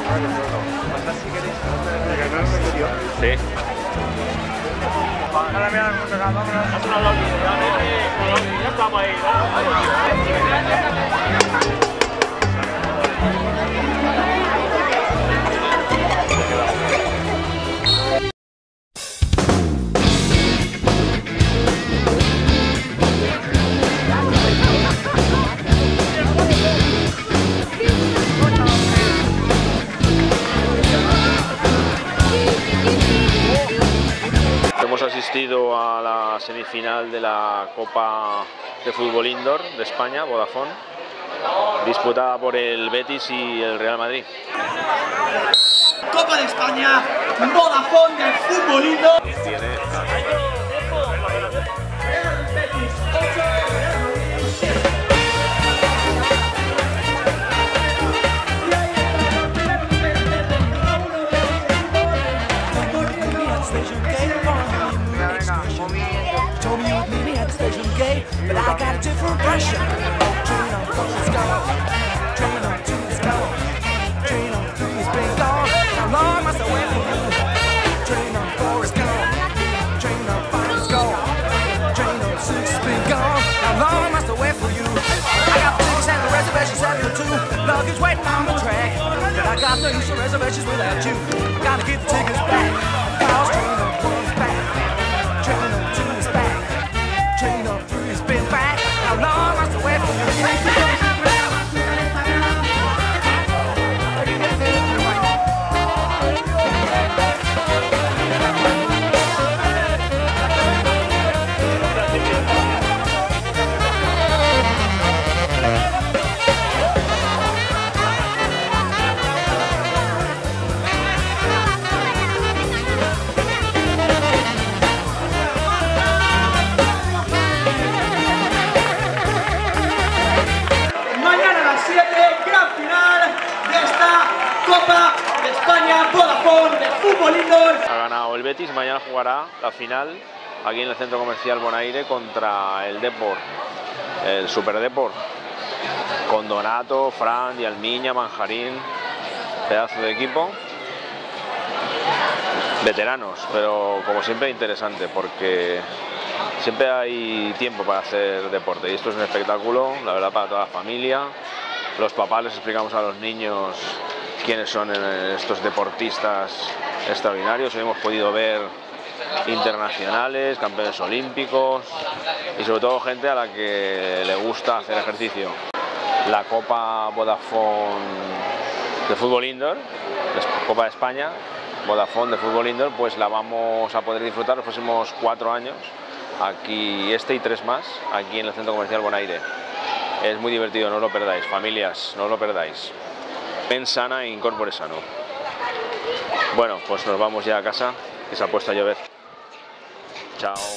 Pasad si queréis. Sí. Ya estamos ahí. Hemos asistido a la semifinal de la Copa de Fútbol Indoor de España, Vodafone, disputada por el Betis y el Real Madrid. Copa de España, Vodafone de Fútbol Indoor. But I got a different pressure. Train on, let's go. Train on, two, let's go. Train on, three, it's been gone. How long must I wait for you? Train on, four, it's gone. Train on, five, it's gone. Train on, six, it's been gone. How long must I wait for you? I got the tickets and the reservations set for two. Luggage waiting on the track. But I got the use of reservations without you. I gotta get the tickets back. Cause train on, one's back. Train on, two, is back. Train on, three, it's been back. How long must I wait for you? Copa de España, Vodafone de Fútbol Indoor. Ha ganado el Betis, mañana jugará la final aquí en el Centro Comercial Bonaire contra el Depor, el Super Depor, con Donato, Fran, Dialmiña, Manjarín, pedazo de equipo. Veteranos, pero como siempre interesante porque siempre hay tiempo para hacer deporte y esto es un espectáculo, la verdad, para toda la familia. Los papás les explicamos a los niños quiénes son estos deportistas extraordinarios. Hoy hemos podido ver internacionales, campeones olímpicos y sobre todo gente a la que le gusta hacer ejercicio. La Copa Vodafone de Fútbol Indoor, Copa de España, Vodafone de Fútbol Indoor, pues la vamos a poder disfrutar los próximos 4 años, aquí y 3 más, aquí en el Centro Comercial Bonaire. Es muy divertido, no os lo perdáis, familias, no os lo perdáis. Ven sana e incorpore sano. Bueno, pues nos vamos ya a casa, que se ha puesto a llover. Chao.